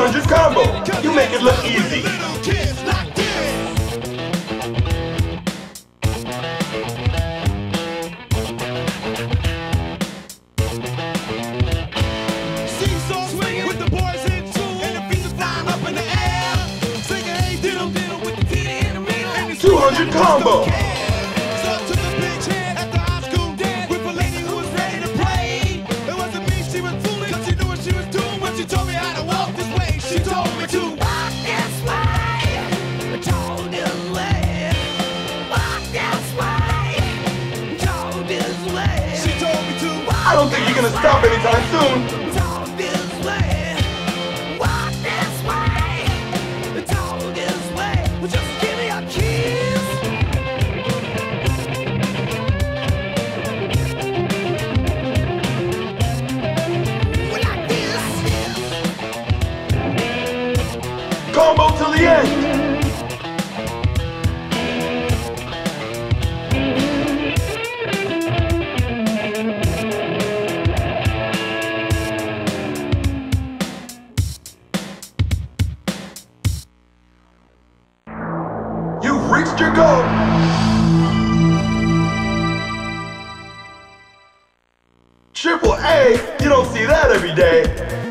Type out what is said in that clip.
200 combo. You make it look easy. Seesaw swinging with the boys in tune, and the feet are flying up in the air. Singing hey diddle diddle with the titty in the middle, and the 200 combo. So to the big chair at the high school dance with a lady who was ready to play. It wasn't me, she was fooling, 'cause she knew what she was doing when she told me how to walk this way. She told me to walk this way, told this way, walk this way, told this way. She told me to walk. I don't think you're gonna stop anytime soon. Told this way, walk this way, told this way. Well, just give me your keys. Well, like this. Combo till the end. You've reached your goal. Triple A, you don't see that every day.